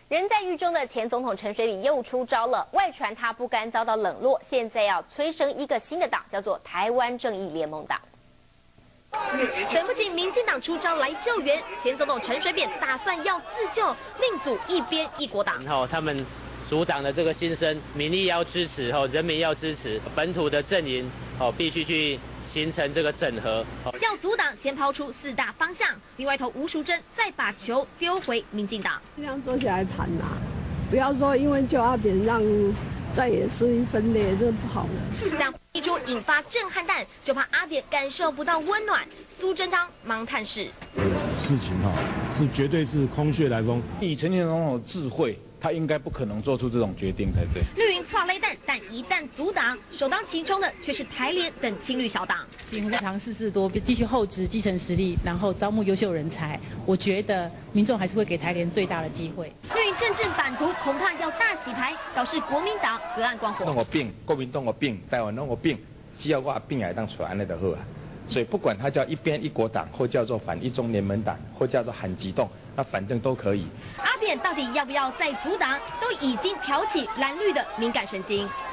人在狱中的前总统陈水扁又出招了，外传他不甘遭到冷落，现在要催生一个新的党，叫做台湾正义联盟党。 等不及民进党出招来救援，前总统陈水扁打算要自救，另组一边一国党。 然后他们阻挡的这个心声，民意要支持，人民要支持，本土的阵营必须去形成这个整合。 要阻挡，先抛出4大方向，另外一头吴淑珍再把球丢回民进党。 这样坐下来谈呐，不要说因为救阿扁让再也是一分裂，这不好的。 但一出引发震撼弹，就怕阿扁感受不到温暖。苏贞昌忙探视， 事情是绝对是空穴来风。 以陈前总统的智慧，他应该不可能做出这种决定才对。 绿营剉雷弹，但一旦阻挡，首当其冲的却是台联等亲绿小党。 请尝试事多，继续厚植基层实力，然后招募优秀人才。我觉得民众还是会给台联最大的机会。 绿营政治版图恐怕要大洗牌，导致国民党隔岸观火。 弄个病，国民党个病，台湾弄个病，只要我病也当出来就好啊。所以不管它叫一边一国党，或叫做反一中联盟党，或叫做反极动，那反正都可以。 阿扁到底要不要再阻挡，都已经挑起蓝绿的敏感神经。